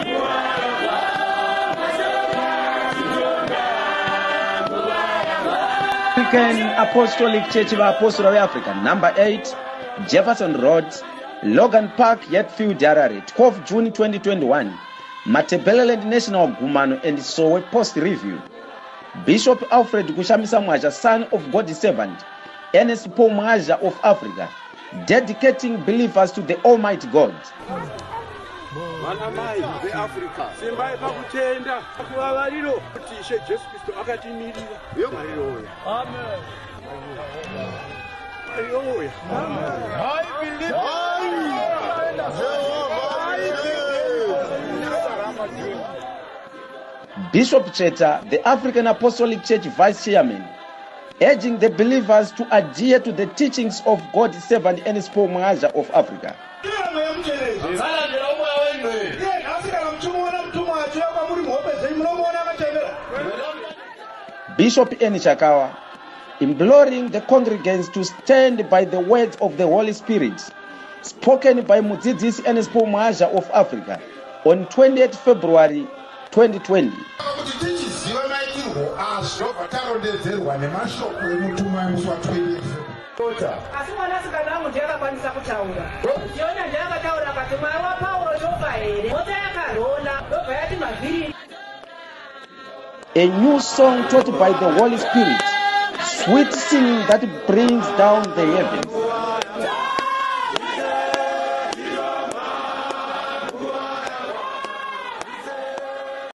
African Apostolic Church of Apostle of Africa, number 8, Jefferson Road, Logan Park, Yetfield, Harare, 12 June 2021. Matebeleland National Gumano and Sowe Post Review. Bishop Alfred Kushamisa Mwaja, son of God's servant, Ernest Paul Mwaja of Africa, dedicating believers to the Almighty God. Manamai the Africa. Simbai pakutenda kuvavariro kuti Ishe Jesu Kristu akatimirira. Hallelujah. Amen. Hallelujah. I believe. Bishop Cheta, the African Apostolic Church Vice Chairman, urging the believers to adhere to the teachings of God's servant Ernest Paul Mwaja of Africa. Bishop Enishakawa, imploring the congregants to stand by the words of the Holy Spirit, spoken by Mudzidzisi Ernest Paul Mwaja of Africa on 28th February 2020. A new song taught by the Holy Spirit, sweet singing that brings down the heavens.